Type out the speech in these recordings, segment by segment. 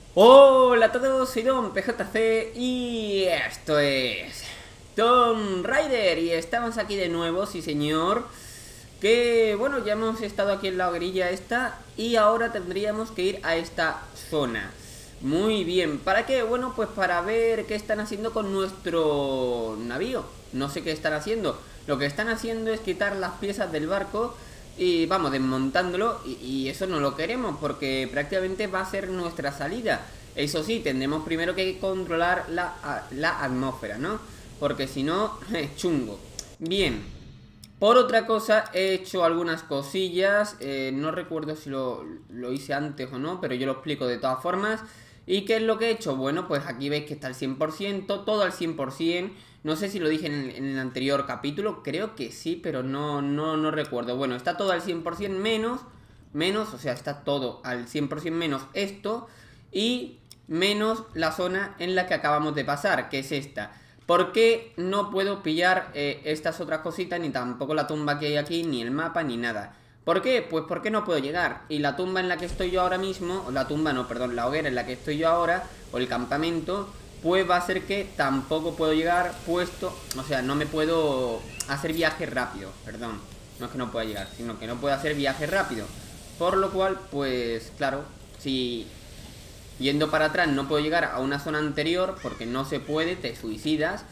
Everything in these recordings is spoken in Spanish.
Hola a todos, soy Don PJC y esto es Tomb Raider y estamos aquí de nuevo, sí señor. Que bueno, ya hemos estado aquí en la hoguerilla esta y ahora tendríamos que ir a esta zona. Muy bien, ¿para qué? Bueno, pues para ver qué están haciendo con nuestro navío. No sé qué están haciendo. Lo que están haciendo es quitar las piezas del barco y vamos, desmontándolo y eso no lo queremos porque prácticamente va a ser nuestra salida. Eso sí, tendremos primero que controlar la atmósfera, ¿no? Porque si no, chungo. Bien, por otra cosa he hecho algunas cosillas, no recuerdo si lo hice antes o no, pero yo lo explico de todas formas. ¿Y qué es lo que he hecho? Bueno, pues aquí veis que está al 100%, todo al 100%. No sé si lo dije en el anterior capítulo, creo que sí, pero no recuerdo. Bueno, está todo al 100% menos, o sea, está todo al 100% menos esto y menos la zona en la que acabamos de pasar, que es esta. ¿Por qué no puedo pillar estas otras cositas, ni tampoco la tumba que hay aquí, ni el mapa, ni nada? ¿Por qué? Pues porque no puedo llegar. Y la tumba en la que estoy yo ahora mismo, o la tumba no, perdón, la hoguera en la que estoy yo ahora, o el campamento, pues va a ser que tampoco puedo llegar puesto, o sea, no me puedo hacer viaje rápido, perdón. No es que no pueda llegar, sino que no puedo hacer viaje rápido. Por lo cual, pues claro, si yendo para atrás no puedo llegar a una zona anterior, porque no se puede, te suicidas,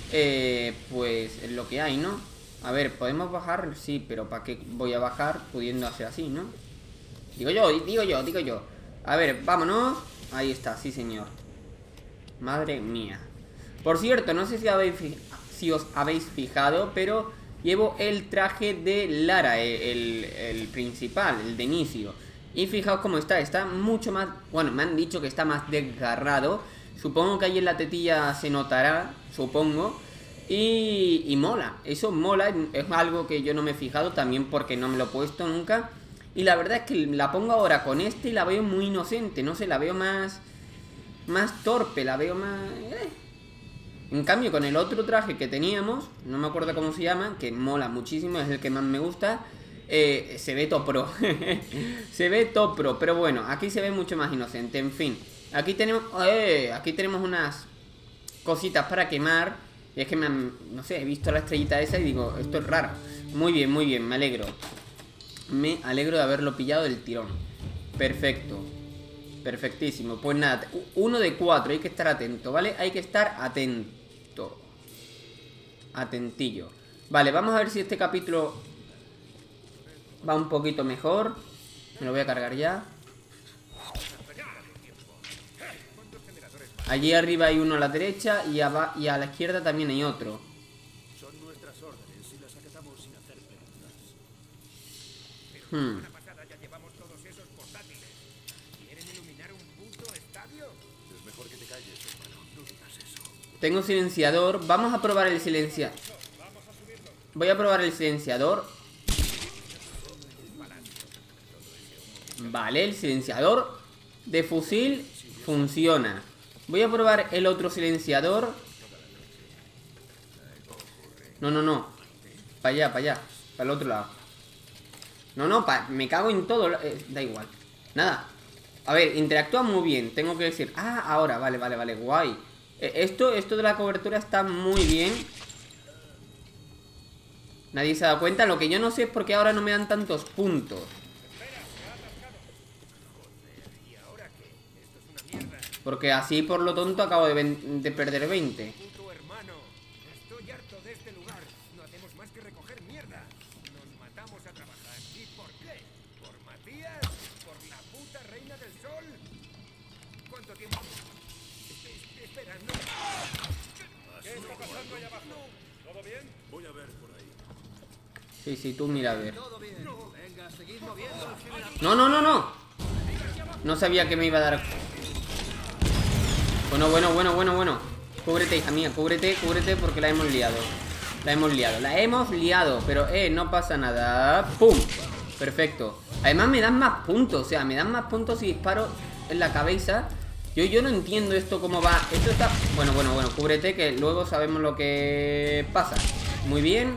pues es lo que hay, ¿no? A ver, ¿podemos bajar? Sí, pero ¿para qué voy a bajar pudiendo hacer así, no? Digo yo. A ver, vámonos. Ahí está, sí señor. Madre mía. Por cierto, no sé si os habéis fijado, pero llevo el traje de Lara, el principal, el de inicio. Y fijaos cómo está mucho más... Bueno, me han dicho que está más desgarrado. Supongo que ahí en la tetilla se notará, supongo. Y mola, eso mola, es algo que yo no me he fijado también porque no me lo he puesto nunca. Y la verdad es que la pongo ahora con este y la veo muy inocente, no sé, la veo más torpe, la veo más... En cambio con el otro traje que teníamos, no me acuerdo cómo se llama, que mola muchísimo, es el que más me gusta, se ve top pro. Se ve top pro, pero bueno, aquí se ve mucho más inocente, en fin. Aquí tenemos unas cositas para quemar. Y es que no sé, he visto la estrellita esa y digo, esto es raro. Muy bien, me alegro. Me alegro de haberlo pillado del tirón. Perfecto. Perfectísimo. Pues nada, 1 de 4, hay que estar atento, ¿vale? Hay que estar atento. Atentillo. Vale, vamos a ver si este capítulo va un poquito mejor. Me lo voy a cargar ya. Allí arriba hay uno a la derecha y a la izquierda también hay otro. Son nuestras órdenes y las acatamos sin hacer preguntas. Pero la semana pasada ya llevamos todos esos portátiles. ¿Quieren iluminar un puto estadio? Es mejor que te calles, hermano. No digas eso. Tengo silenciador. Vamos a probar el silenciador. Voy a probar el silenciador. Vale, el silenciador de fusil funciona. Voy a probar el otro silenciador. No. Para allá. Para el otro lado. No, me cago en todo. Da igual. Nada. A ver, interactúa muy bien. Tengo que decir. Ah, ahora. Vale. Guay. Esto de la cobertura está muy bien. Nadie se ha dado cuenta. Lo que yo no sé es por qué ahora no me dan tantos puntos. Porque así por lo tonto acabo de perder 20. Puto hermano, estoy harto de este lugar. No hacemos más que recoger mierda. Nos matamos a trabajar. ¿Y por qué? ¿Por Matías? ¿Por la puta reina del sol? ¿Cuánto tiempo? Espera, no. ¿Qué está pasando allá abajo? ¿Todo bien? Voy a ver por ahí. Sí, tú mira a ver. Todo bien. Venga, seguid moviendo el generador. No. No sabía que me iba a dar. Bueno. Cúbrete, hija mía, cúbrete porque la hemos liado. La hemos liado, pero no pasa nada. ¡Pum! Perfecto. Además me dan más puntos, o sea, me dan más puntos si disparo en la cabeza. Yo no entiendo esto cómo va. Esto está... Bueno, cúbrete que luego sabemos lo que pasa. Muy bien.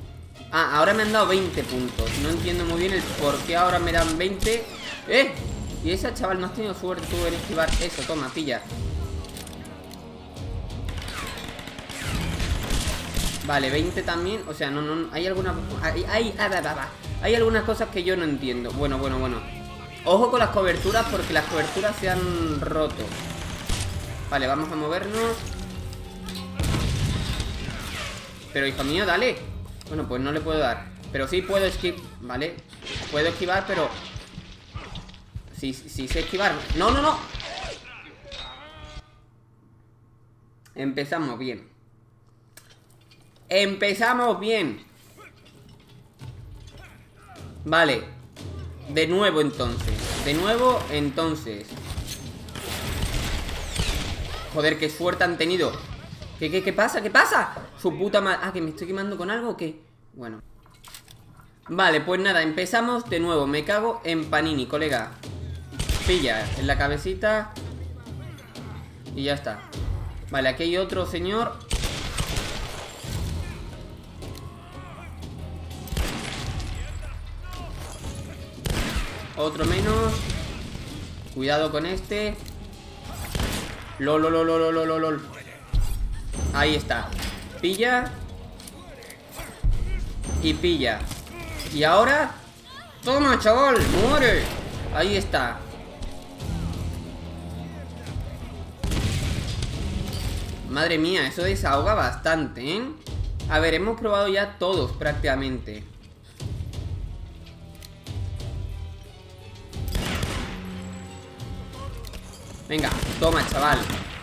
Ah, ahora me han dado 20 puntos. No entiendo muy bien el por qué ahora me dan 20. Y esa, chaval, no has tenido suerte tú en esquivar eso. Toma, pilla. Vale, 20 también. O sea, no, hay alguna... Hay algunas cosas que yo no entiendo. Bueno. Ojo con las coberturas, porque las coberturas se han roto. Vale, vamos a movernos. Pero, hijo mío, dale. Bueno, pues no le puedo dar. Pero sí puedo esquivar. Vale, puedo esquivar, pero... Sí sé esquivar. No. Empezamos bien. Vale. De nuevo entonces. Joder, qué suerte han tenido. ¿Qué pasa? ¿Qué pasa? Su puta madre. Ah, ¿que me estoy quemando con algo o qué? Bueno. Vale, pues nada, empezamos de nuevo. Me cago en Panini, colega. Pilla en la cabecita. Y ya está. Vale, aquí hay otro señor. Otro menos. Cuidado con este. Lol. Ahí está. Pilla. Y pilla. Y ahora... Toma, chaval, muere. Ahí está. Madre mía, eso desahoga bastante, ¿eh? A ver, hemos probado ya todos prácticamente. Venga, toma, chaval.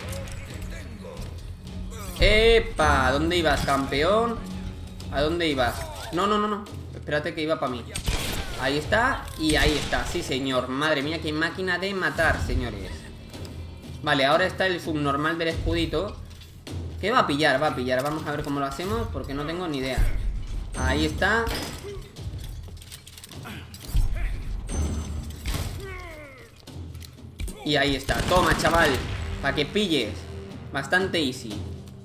¡Epa! ¿Dónde ibas, campeón? ¿A dónde ibas? No. Espérate que iba para mí. Ahí está, y ahí está. Sí, señor. Madre mía, qué máquina de matar, señores. Vale, ahora está el subnormal del escudito. ¿Qué va a pillar? Vamos a ver cómo lo hacemos, porque no tengo ni idea. Ahí está. Y ahí está. Toma, chaval. Para que pilles. Bastante easy.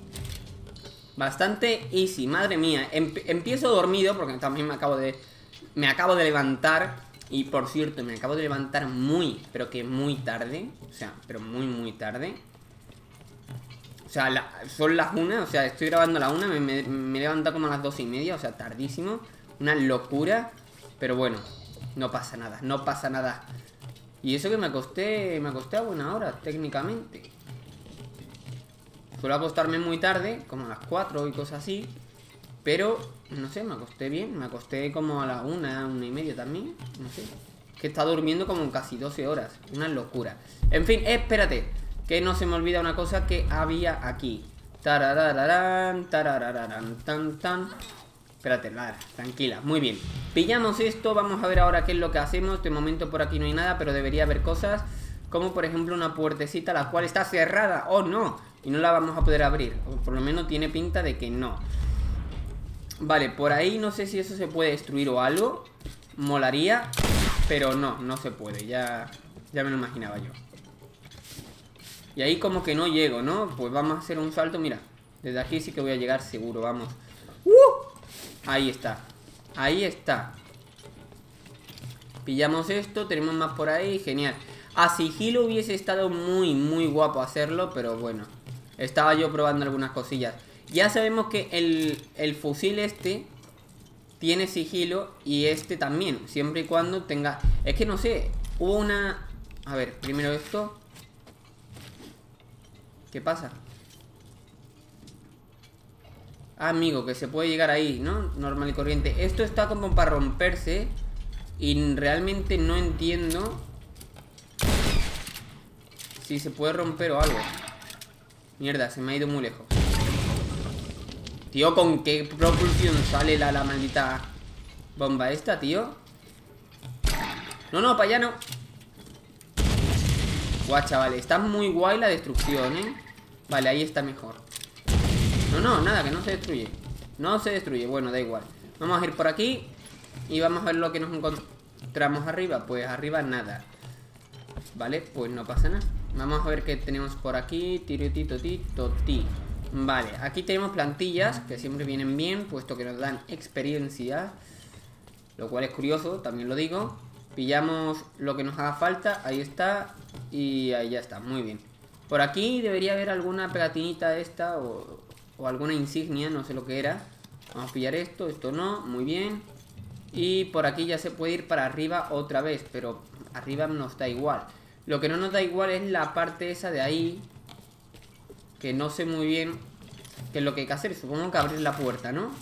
Madre mía. Empiezo dormido porque también me acabo de levantar. Y por cierto, me acabo de levantar pero que muy tarde. O sea, pero muy tarde. O sea, son las 1. O sea, estoy grabando a la 1. Me he levantado como a las 2:30. O sea, tardísimo. Una locura. Pero bueno, no pasa nada. Y eso que me acosté a buena hora, técnicamente. Suelo acostarme muy tarde, como a las 4 y cosas así. Pero, no sé, me acosté bien. Me acosté como a las 1:30 también. No sé. Que he estado durmiendo como casi 12 horas. Una locura. En fin, espérate. Que no se me olvida una cosa que había aquí. Tararararán, tararararán, tan. Espérate, nada, tranquila, muy bien. Pillamos esto, vamos a ver ahora qué es lo que hacemos. De momento por aquí no hay nada, pero debería haber cosas. Como por ejemplo una puertecita la cual está cerrada. ¡Oh, no! Y no la vamos a poder abrir. O por lo menos tiene pinta de que no. Vale, por ahí no sé si eso se puede destruir o algo. Molaría, pero no se puede. Ya me lo imaginaba yo. Y ahí como que no llego, ¿no? Pues vamos a hacer un salto, mira. Desde aquí sí que voy a llegar seguro, vamos. Ahí está. Pillamos esto, tenemos más por ahí, genial. A sigilo hubiese estado muy guapo hacerlo, pero bueno. Estaba yo probando algunas cosillas. Ya sabemos que el fusil este tiene sigilo y este también, siempre y cuando tenga... Es que no sé, hubo una... A ver, primero esto. ¿Qué pasa? Ah, amigo, que se puede llegar ahí, ¿no? Normal y corriente. Esto está como para romperse. Y realmente no entiendo si se puede romper o algo. Mierda, se me ha ido muy lejos. Tío, ¿con qué propulsión sale la maldita bomba esta, tío? No, para allá no. Guau, chavales, está muy guay la destrucción, ¿eh? Vale, ahí está mejor. No, nada, que no se destruye. No se destruye, bueno, da igual. Vamos a ir por aquí y vamos a ver lo que nos encontramos arriba. Pues arriba nada. Vale, pues no pasa nada. Vamos a ver qué tenemos por aquí. Tirititotitoti. Vale, aquí tenemos plantillas que siempre vienen bien, puesto que nos dan experiencia. Lo cual es curioso, también lo digo. Pillamos lo que nos haga falta. Ahí está. Y ahí ya está, muy bien. Por aquí debería haber alguna pegatinita esta o alguna insignia, no sé lo que era. Vamos a pillar esto, esto no, muy bien. Y por aquí ya se puede ir para arriba otra vez, pero arriba nos da igual. Lo que no nos da igual es la parte esa de ahí, que no sé muy bien qué es lo que hay que hacer. Supongo que abrir la puerta, ¿no?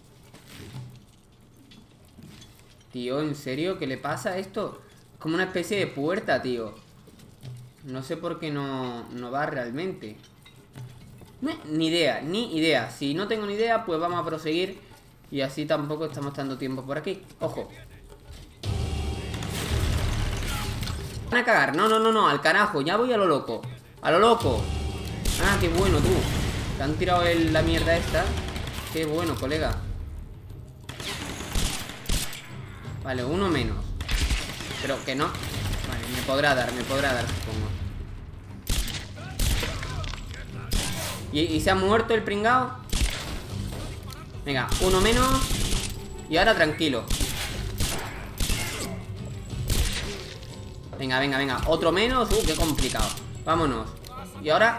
Tío, ¿en serio? ¿Qué le pasa a esto? Es como una especie de puerta, tío. No sé por qué no va realmente. Ni idea. Si no tengo ni idea, pues vamos a proseguir. Y así tampoco estamos dando tiempo por aquí. Ojo. Van a cagar. No, al carajo. Ya voy a lo loco. A lo loco. Ah, qué bueno, tú. Te han tirado la mierda esta. Qué bueno, colega. Vale, uno menos. Pero que no. Vale, me podrá dar, supongo. ¿Y se ha muerto el pringao? Venga, uno menos. Y ahora tranquilo. Venga, otro menos. Qué complicado. Vámonos. Y ahora...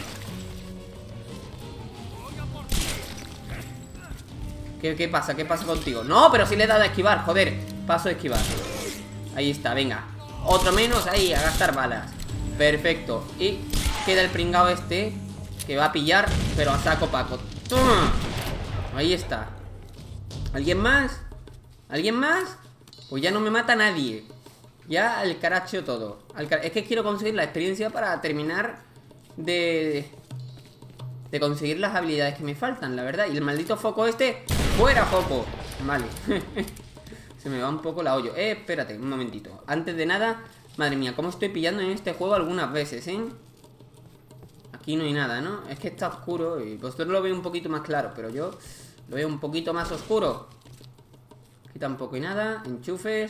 ¿Qué pasa? ¿Qué pasa contigo? No, pero si le he dado a esquivar, joder. Paso de esquivar. Ahí está, venga. Otro menos, ahí, a gastar balas. Perfecto. Y queda el pringao este, que va a pillar, pero a saco paco. ¡Toma! Ahí está. ¿Alguien más? ¿Alguien más? Pues ya no me mata nadie. Ya al caracho todo. Es que quiero conseguir la experiencia para terminar de conseguir las habilidades que me faltan, la verdad. Y el maldito foco este, ¡fuera foco! Vale. Se me va un poco la olla. Espérate, un momentito. Antes de nada, madre mía, cómo estoy pillando en este juego algunas veces, ¿eh? Aquí no hay nada, ¿no? Es que está oscuro y vosotros lo veis un poquito más claro, pero yo lo veo un poquito más oscuro. Aquí tampoco hay nada. Enchufes.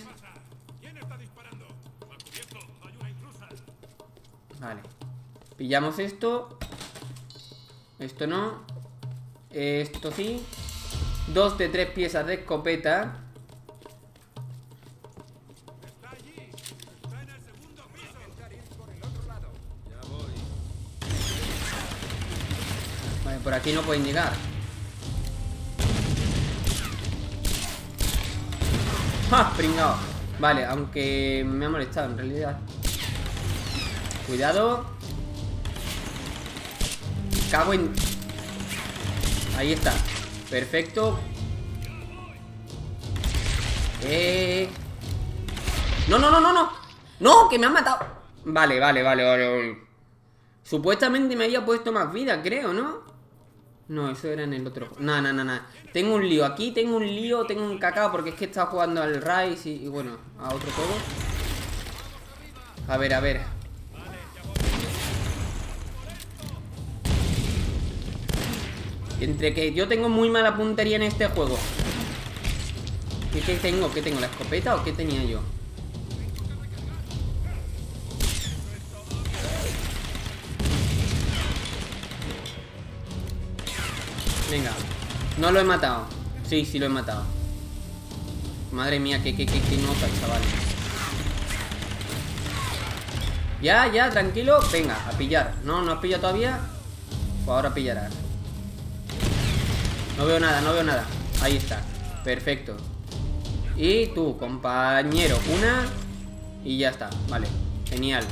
Vale. Pillamos esto. Esto no. Esto sí. 2 de 3 piezas de escopeta. Vale, por aquí no pueden llegar. ¡Ja! Pringao. Vale, aunque me ha molestado en realidad. Cuidado. Cago en... Ahí está. Perfecto. No. No, que me han matado. Vale. Supuestamente me había puesto más vida, creo, ¿no? No, eso era en el otro. No. Tengo un lío. Aquí tengo un lío, tengo un cacao. Porque es que he estado jugando al Rise y bueno, a otro juego. A ver. Entre que yo tengo muy mala puntería en este juego. ¿Qué tengo? ¿Qué tengo? ¿La escopeta o qué tenía yo? Venga. No lo he matado. Sí, lo he matado. Madre mía, qué nota, chaval. Ya, tranquilo. Venga, a pillar. ¿No has pillado todavía? Pues ahora pillarás. No veo nada. Ahí está. Perfecto. Y tú, compañero. Una. Y ya está. Vale. Genial.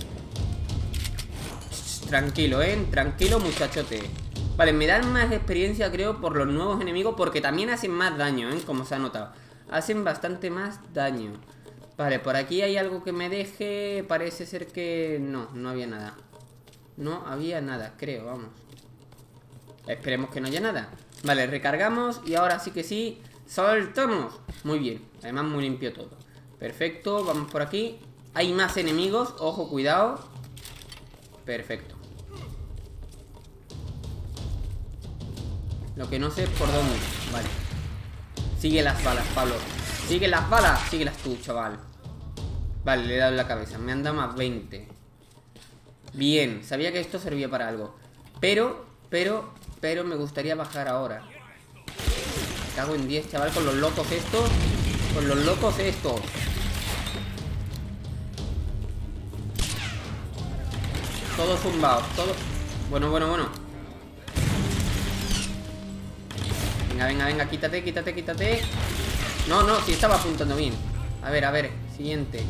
Tranquilo, tranquilo, muchachote. Vale, me dan más experiencia, creo, por los nuevos enemigos. Porque también hacen más daño, como se ha notado. Hacen bastante más daño. Vale, por aquí hay algo que me deje. Parece ser que... No había nada. No había nada, creo, vamos. Esperemos que no haya nada. Vale, recargamos y ahora sí que sí. ¡Soltamos! Muy bien, además muy limpio todo. Perfecto, vamos por aquí. Hay más enemigos, ojo, cuidado. Perfecto. Lo que no sé es por dónde. Vale. Sigue las balas, Pablo. Sigue las balas, síguelas tú, chaval. Vale, le he dado en la cabeza. Me han dado más 20. Bien, sabía que esto servía para algo. Pero me gustaría bajar ahora. Me cago en 10, chaval, con los locos estos. Todos zumbados, todos. Bueno. Venga, quítate. No, sí estaba apuntando bien. A ver, siguiente.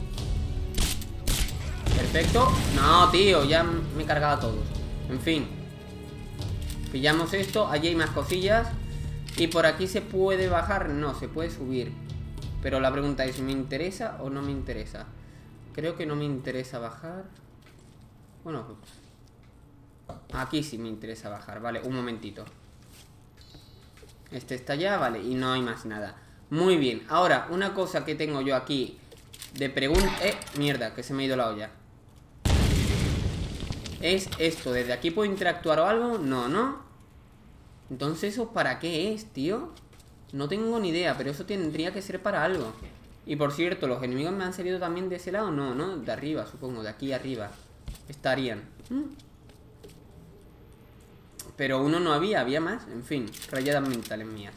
Perfecto. No, tío, ya me he cargado a todos. En fin. Pillamos esto, allí hay más cosillas. Y por aquí se puede bajar. No, se puede subir. Pero la pregunta es, ¿me interesa o no me interesa? Creo que no me interesa bajar. Bueno, aquí sí me interesa bajar. Vale, un momentito. Este está ya, vale, y no hay más nada. Muy bien, ahora, una cosa que tengo yo aquí de pregunta... mierda, que se me ha ido la olla. Es esto, ¿desde aquí puedo interactuar o algo? No. Entonces, ¿eso para qué es, tío? No tengo ni idea, pero eso tendría que ser para algo. Y por cierto, ¿los enemigos me han salido también de ese lado? No, de arriba, supongo, de aquí arriba estarían. Pero uno no había más. En fin, rayadas mentales mías.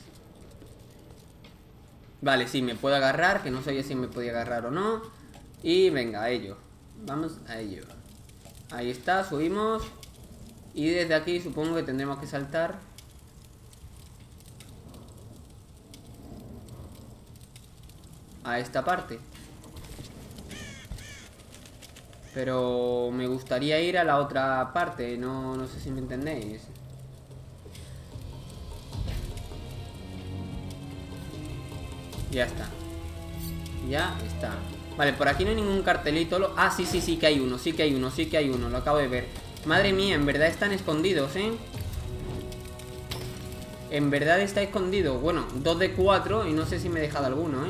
Vale, sí, me puedo agarrar, que no sabía si me podía agarrar o no. Y venga, a ello. Vamos a ello. Ahí está, subimos. Y desde aquí supongo que tendremos que saltar. A esta parte. Pero me gustaría ir a la otra parte. No sé si me entendéis. Ya está. Ya está. Vale, por aquí no hay ningún cartelito. Ah, sí que hay uno. Sí que hay uno. Lo acabo de ver. Madre mía, en verdad están escondidos, ¿eh? En verdad está escondido. Bueno, 2 de 4. Y no sé si me he dejado alguno, ¿eh?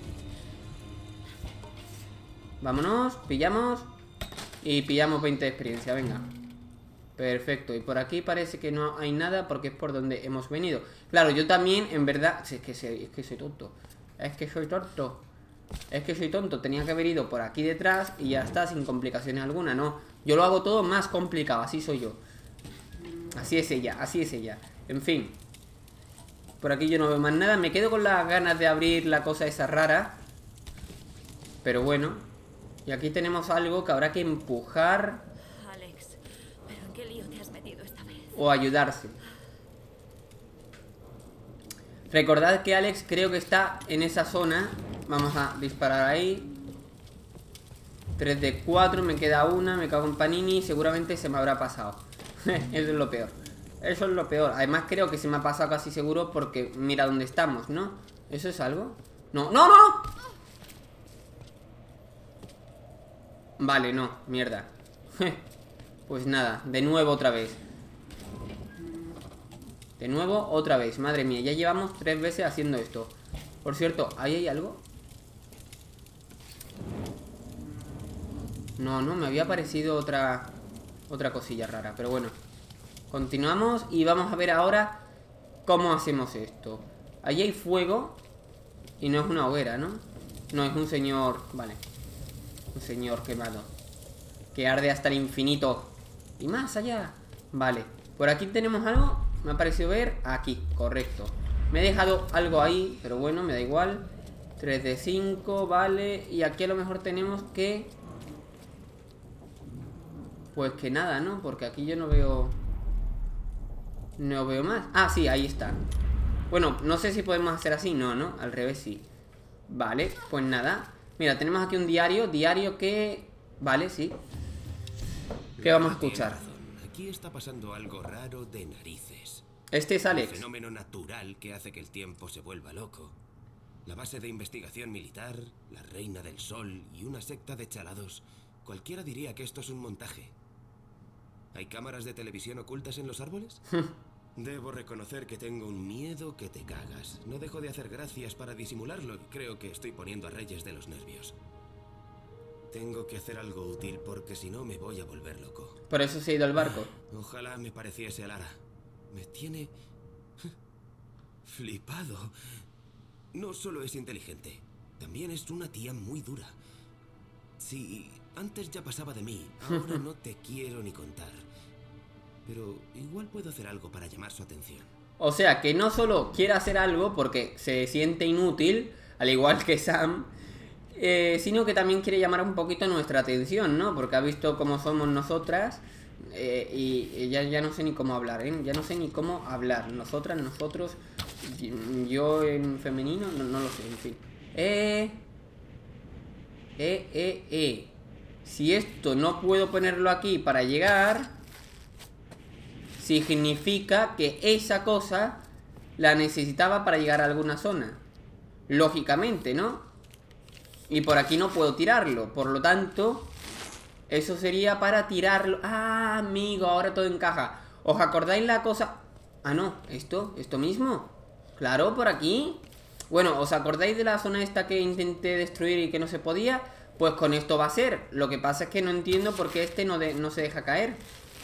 Vámonos, pillamos. Y pillamos 20 de experiencia, venga. Perfecto, y por aquí parece que no hay nada porque es por donde hemos venido. Claro, yo también, en verdad... Es que soy tonto. Es que soy tonto. Tenía que haber ido por aquí detrás y ya está, sin complicaciones alguna, ¿no? Yo lo hago todo más complicado, así soy yo. Así es ella. En fin. Por aquí yo no veo más nada. Me quedo con las ganas de abrir la cosa esa rara. Pero bueno. Y aquí tenemos algo que habrá que empujar. Alex, ¿pero en qué lío te has metido esta vez? O ayudarse. Recordad que Alex creo que está en esa zona. Vamos a disparar ahí. 3 de 4, me queda una. Me cago en Panini, seguramente se me habrá pasado. Eso es lo peor. Además creo que se me ha pasado casi seguro porque mira dónde estamos, ¿no? ¿Eso es algo? No. Vale, no, mierda. Pues nada, de nuevo otra vez. Madre mía, ya llevamos 3 veces haciendo esto. Por cierto, ¿ahí hay algo? No, me había parecido otra cosilla rara, pero bueno. Continuamos y vamos a ver ahora cómo hacemos esto. Ahí hay fuego y no es una hoguera, ¿no? No, es un señor... Vale. Un señor quemado que arde hasta el infinito y más allá. Vale, por aquí tenemos algo. Me ha parecido ver aquí, correcto. Me he dejado algo ahí, pero bueno, me da igual. 3 de 5, vale. Y aquí a lo mejor tenemos que... Pues que nada, ¿no? Porque aquí yo no veo... No veo más. Ah, sí, ahí está. Bueno, no sé si podemos hacer así. No, al revés sí. Vale, pues nada. Mira, tenemos aquí un diario que... Vale, sí. ¿Qué vamos a escuchar? Aquí está pasando algo raro de narices. Este es Alex. Un fenómeno natural que hace que el tiempo se vuelva loco. La base de investigación militar, la Reina del Sol y una secta de chalados. Cualquiera diría que esto es un montaje. ¿Hay cámaras de televisión ocultas en los árboles? Debo reconocer que tengo un miedo que te cagas. No dejo de hacer gracias para disimularlo y creo que estoy poniendo a Reyes de los nervios. Tengo que hacer algo útil porque si no me voy a volver loco. Por eso se ha ido al barco. Ojalá me pareciese a Lara. Me tiene... flipado. No solo es inteligente, también es una tía muy dura. Sí, antes ya pasaba de mí, ahora no te quiero ni contar. Pero igual puedo hacer algo para llamar su atención. O sea, que no solo quiere hacer algo porque se siente inútil, al igual que Sam, sino que también quiere llamar un poquito nuestra atención, ¿no? Porque ha visto cómo somos nosotras y ya no sé ni cómo hablar, ¿eh? Ya no sé ni cómo hablar. Nosotras, nosotros, yo en femenino, no lo sé, en fin. Si esto no puedo ponerlo aquí para llegar, significa que esa cosa la necesitaba para llegar a alguna zona. Lógicamente, ¿no? Y por aquí no puedo tirarlo. Por lo tanto, eso sería para tirarlo. Ah, amigo, ahora todo encaja. ¿Os acordáis la cosa? Ah, no, esto mismo. Claro, por aquí. Bueno, ¿os acordáis de la zona esta que intenté destruir y que no se podía? Pues con esto va a ser. Lo que pasa es que no entiendo por qué este no se deja caer.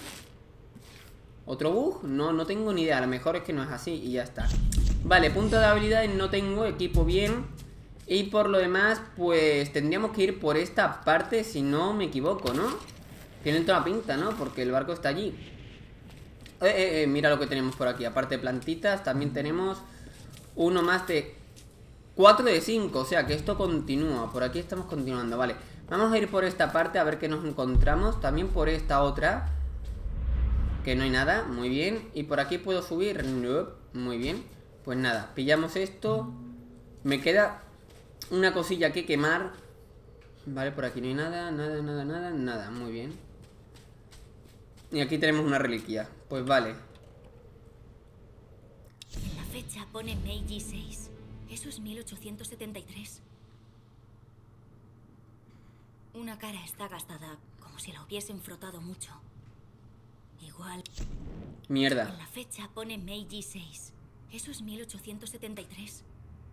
¿Otro bug? No tengo ni idea. A lo mejor es que no es así y ya está. Vale, punto de habilidades no tengo. Equipo bien. Y por lo demás, pues tendríamos que ir por esta parte, si no me equivoco, ¿no? Tiene toda la pinta, ¿no? Porque el barco está allí. Mira lo que tenemos por aquí. Aparte de plantitas, también tenemos uno más de 4 de 5. O sea que esto continúa. Por aquí estamos continuando, vale. Vamos a ir por esta parte a ver qué nos encontramos. También por esta otra, que no hay nada, muy bien. Y por aquí puedo subir, no, muy bien. Pues nada, pillamos esto. Me queda una cosilla que quemar. Vale, por aquí no hay nada, nada, muy bien. Y aquí tenemos una reliquia. Pues vale. En la fecha pone Meiji 6. Eso es 1873. Una cara está gastada, como si la hubiesen frotado mucho. Igual. Mierda. En la fecha pone Meiji 6. Eso es 1873.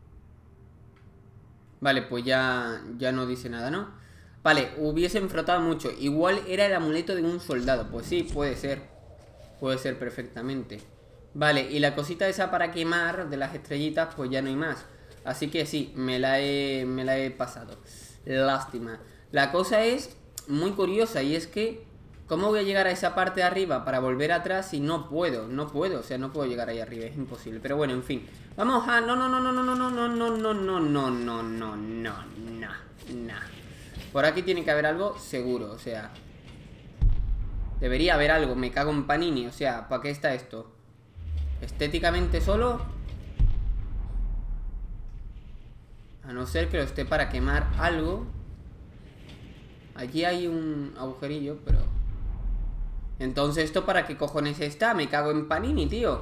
Vale, pues ya no dice nada, ¿no? Vale, hubiesen frotado mucho. Igual era el amuleto de un soldado. Pues sí, puede ser. Puede ser perfectamente. Vale, y la cosita esa para quemar de las estrellitas, pues ya no hay más. Así que sí, me la he pasado. Lástima. La cosa es muy curiosa y es que ¿cómo voy a llegar a esa parte de arriba para volver atrás si no puedo? O sea, no puedo llegar ahí arriba, es imposible. Pero bueno, en fin. Vamos a... No. Por aquí tiene que haber algo seguro, o sea... Debería haber algo, me cago en Panini, o sea, ¿para qué está esto? Estéticamente solo. A no ser que lo esté para quemar algo. Allí hay un agujerillo, pero... Entonces, ¿esto para qué cojones está? Me cago en Panini, tío.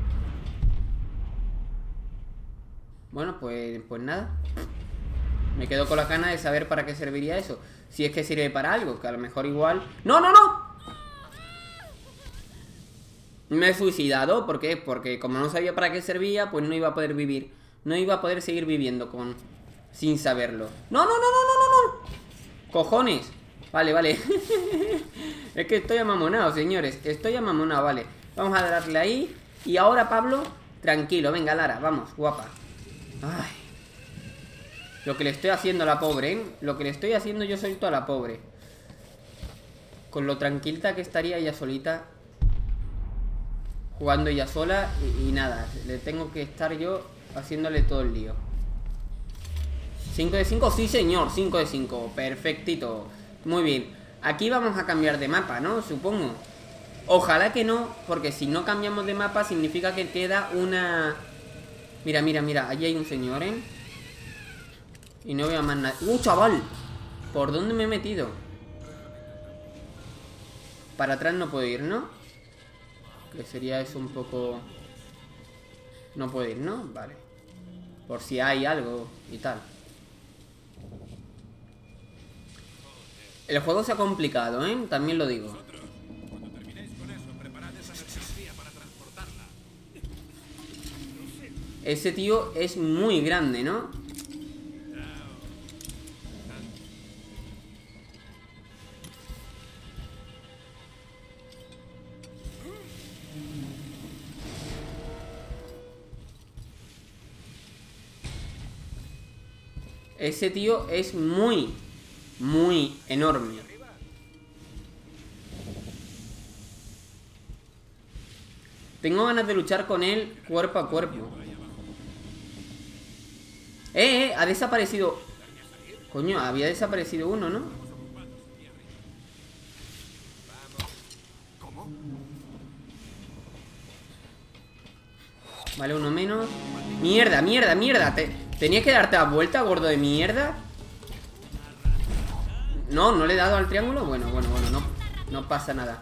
Bueno, pues nada. Me quedo con la gana de saber para qué serviría eso. Si es que sirve para algo, que a lo mejor igual... ¡No! Me he suicidado, ¿por qué? Porque como no sabía para qué servía, pues no iba a poder vivir. No iba a poder seguir viviendo sin saberlo. ¡No! ¡Cojones! Vale. Es que estoy amamonado, señores. Estoy amamonado, vale. Vamos a darle ahí. Y ahora, Pablo, tranquilo. Venga, Lara, vamos, guapa. Ay. Lo que le estoy haciendo a la pobre, ¿eh? Lo que le estoy haciendo yo solito a la pobre. Con lo tranquilita que estaría ella solita. Jugando ella sola y nada. Le tengo que estar yo haciéndole todo el lío. 5 de 5, sí señor, 5 de 5. Perfectito. Muy bien. Aquí vamos a cambiar de mapa, ¿no? Supongo. Ojalá que no, porque si no cambiamos de mapa significa que queda una... Mira. Allí hay un señor, ¿eh? Y no veo más nada. ¡Chaval! ¿Por dónde me he metido? Para atrás no puedo ir, ¿no? Que sería eso un poco... No puedo ir, ¿no? Vale. Por si hay algo y tal. El juego se ha complicado, ¿eh? También lo digo. Cuando terminéis con eso, preparad esa mercancía para transportarla. Ese tío es muy grande, ¿no? Ese tío es muy enorme. Tengo ganas de luchar con él cuerpo a cuerpo. Ha desaparecido. Coño, había desaparecido uno, ¿no? Vale, uno menos. Mierda, mierda, mierda. ¿Tenías que darte la vuelta, gordo de mierda? No, no le he dado al triángulo. Bueno, no pasa nada.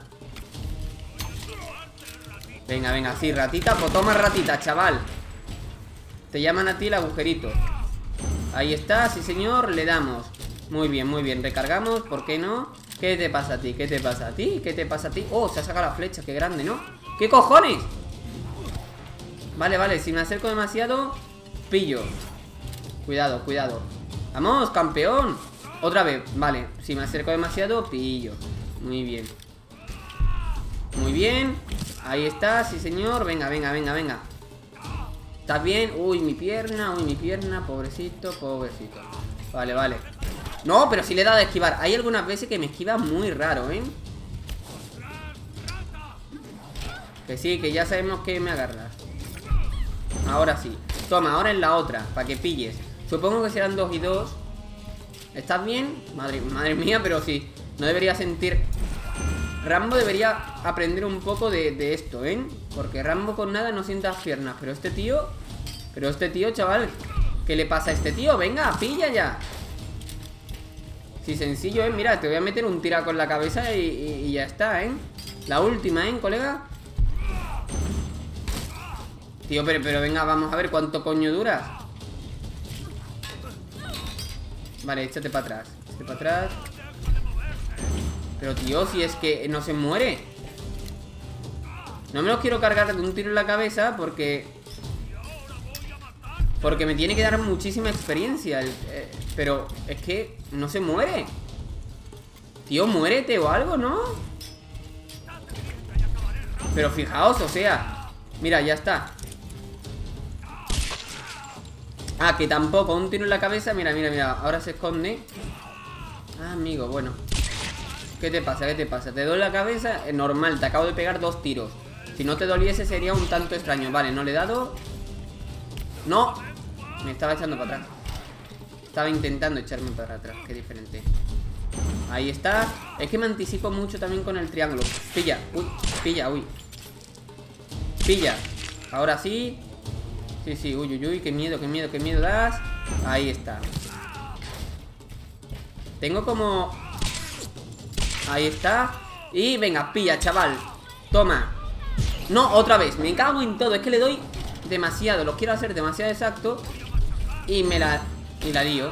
Venga, venga, sí, ratita. Pues toma ratita, chaval. Te llaman a ti el agujerito. Ahí está, sí señor, le damos. Muy bien, recargamos, ¿por qué no? ¿Qué te pasa a ti? ¿Qué te pasa a ti? ¿Qué te pasa a ti? Oh, se ha sacado la flecha, qué grande, ¿no? ¿Qué cojones? Vale, vale, si me acerco demasiado, pillo. Cuidado, cuidado. Vamos, campeón. Otra vez, vale, si me acerco demasiado, pillo. Muy bien. Muy bien. Ahí está, sí señor, venga, venga, venga, venga. ¿Estás bien? Uy, mi pierna, pobrecito, pobrecito. Vale, vale. No, pero sí le he dado a esquivar. Hay algunas veces que me esquiva muy raro, ¿eh? Que sí, que ya sabemos que me agarras. Ahora sí. Toma, ahora en la otra, para que pilles. Supongo que serán 2 y 2. ¿Estás bien? Madre mía, pero sí. No debería sentir... Rambo debería aprender un poco de esto, ¿eh? Porque Rambo con nada no sienta las piernas. Pero este tío, chaval, ¿qué le pasa a este tío? Venga, pilla ya. Sí, sencillo, ¿eh? Mira, te voy a meter un tiraco en la cabeza y ya está, ¿eh? La última, ¿eh, colega? Tío, pero venga, vamos a ver cuánto coño duras. Vale, échate para atrás. Échate para atrás. Pero tío, si es que no se muere. No me los quiero cargar de un tiro en la cabeza porque me tiene que dar muchísima experiencia. Pero es que no se muere. Tío, muérete o algo, ¿no? Pero fijaos, o sea, mira, ya está. Ah, que tampoco, un tiro en la cabeza. Mira, mira, mira, ahora se esconde. Ah, amigo, bueno. ¿Qué te pasa? ¿Qué te pasa? ¿Te duele la cabeza? Normal, te acabo de pegar 2 tiros. Si no te doliese sería un tanto extraño. Vale, no le he dado. ¡No! Me estaba echando para atrás. Estaba intentando echarme para atrás. Qué diferente. Ahí está. Es que me anticipo mucho también con el triángulo. Pilla, uy, pilla, uy. Pilla. Ahora sí. Sí, sí, uy, uy, uy, qué miedo, qué miedo, qué miedo das. Ahí está. Tengo como... Ahí está. Y venga, pilla, chaval. Toma. No, otra vez, me cago en todo. Es que le doy demasiado, lo quiero hacer demasiado exacto. Y la lío.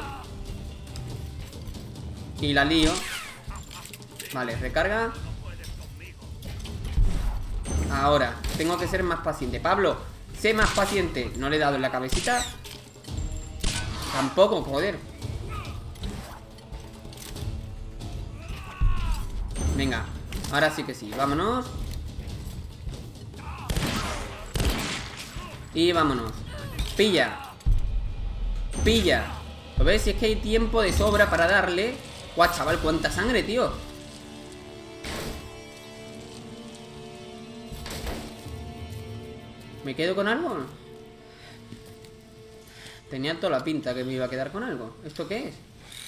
Y la lío. Vale, recarga. Ahora, tengo que ser más paciente. Pablo, sé más paciente. No le he dado en la cabecita. Tampoco, joder. Venga, ahora sí que sí, vámonos. Y vámonos. Pilla. Pilla. ¿Lo ves? Si es que hay tiempo de sobra para darle. Guau, chaval, cuánta sangre, tío. ¿Me quedo con algo? Tenía toda la pinta que me iba a quedar con algo. ¿Esto qué es?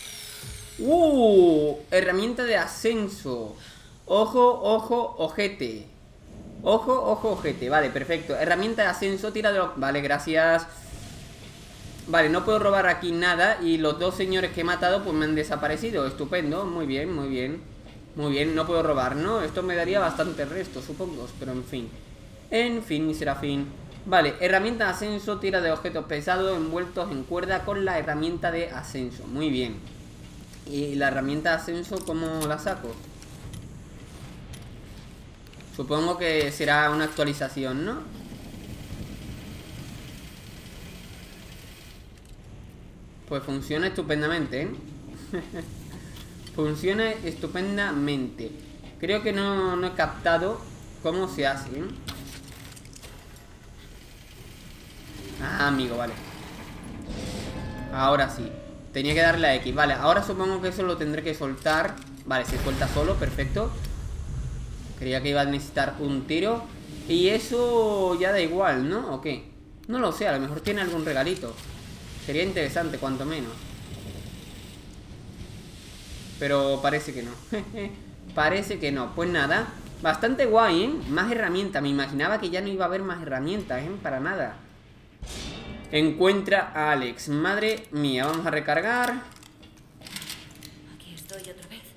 Herramienta de ascenso. Ojo, ojo, ojete. Ojo, ojo, ojete. Vale, perfecto. Herramienta de ascenso, tira de los... Vale, gracias. Vale, no puedo robar aquí nada. Y los 2 señores que he matado pues me han desaparecido. Estupendo, muy bien, muy bien. Muy bien, no puedo robar, ¿no? Esto me daría bastante resto, supongo. Pero en fin. En fin, mi serafín. Vale, herramienta de ascenso, tira de objetos pesados envueltos en cuerda con la herramienta de ascenso. Muy bien. ¿Y la herramienta de ascenso cómo la saco? Supongo que será una actualización, ¿no? Pues funciona estupendamente, ¿eh? Funciona estupendamente. Creo que no he captado cómo se hace, ¿eh? Ah, amigo, vale. Ahora sí. Tenía que darle a X, vale, ahora supongo que eso lo tendré que soltar. Vale, se suelta solo, perfecto. Creía que iba a necesitar un tiro. Y eso ya da igual, ¿no? ¿O qué? No lo sé, a lo mejor tiene algún regalito. Sería interesante, cuanto menos. Pero parece que no. Parece que no. Pues nada, bastante guay, ¿eh? Más herramientas. Me imaginaba que ya no iba a haber más herramientas, ¿eh? Para nada. Encuentra a Alex. Madre mía, vamos a recargar. Aquí estoy otra vez.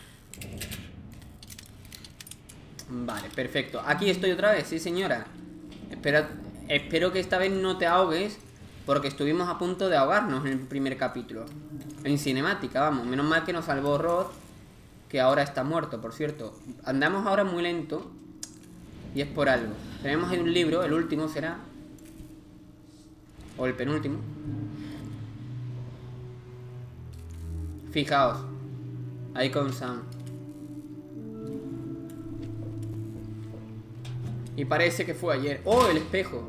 Vale, perfecto. Aquí estoy otra vez, sí señora. Espero que esta vez no te ahogues, porque estuvimos a punto de ahogarnos en el primer capítulo. En cinemática, vamos. Menos mal que nos salvó Rod, que ahora está muerto, por cierto. Andamos ahora muy lento, y es por algo. Tenemos ahí un libro, el último será, o el penúltimo. Fijaos, ahí con Sam. Y parece que fue ayer. ¡Oh, el espejo!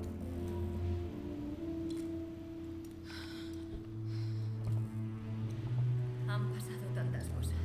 Han pasado tantas cosas.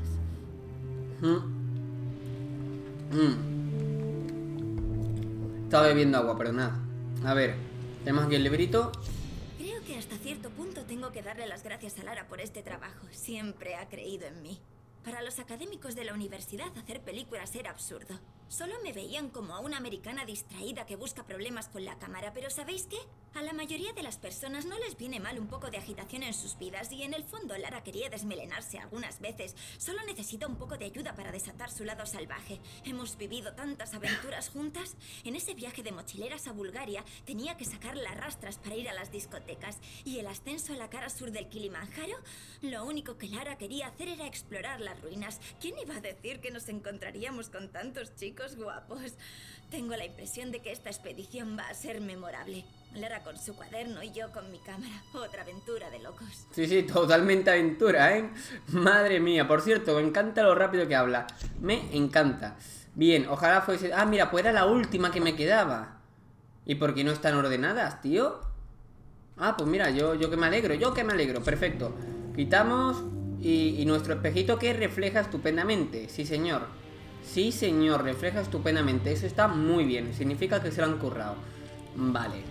Estaba bebiendo agua, pero nada. A ver, tenemos aquí el librito. Creo que hasta cierto punto tengo que darle las gracias a Lara por este trabajo. Siempre ha creído en mí. Para los académicos de la universidad, hacer películas era absurdo. Solo me veían como a una americana distraída que busca problemas con la cámara, pero ¿sabéis qué? A la mayoría de las personas no les viene mal un poco de agitación en sus vidas, y en el fondo Lara quería desmelenarse algunas veces. Solo necesita un poco de ayuda para desatar su lado salvaje. Hemos vivido tantas aventuras juntas. En ese viaje de mochileras a Bulgaria tenía que sacar las rastras para ir a las discotecas, y el ascenso a la cara sur del Kilimanjaro, lo único que Lara quería hacer era explorar las ruinas. ¿Quién iba a decir que nos encontraríamos con tantos chicos guapos? Tengo la impresión de que esta expedición va a ser memorable. Lara con su cuaderno y yo con mi cámara. Otra aventura de locos. Sí, totalmente aventura, ¿eh? Madre mía, por cierto, me encanta lo rápido que habla. Me encanta. Bien, ojalá fuese... Ah, mira, pues era la última que me quedaba. ¿Y por qué no están ordenadas, tío? Ah, pues mira, yo que me alegro, perfecto. Quitamos y nuestro espejito que refleja estupendamente. Sí, señor. Sí, señor, refleja estupendamente. Eso está muy bien, significa que se lo han currado. Vale.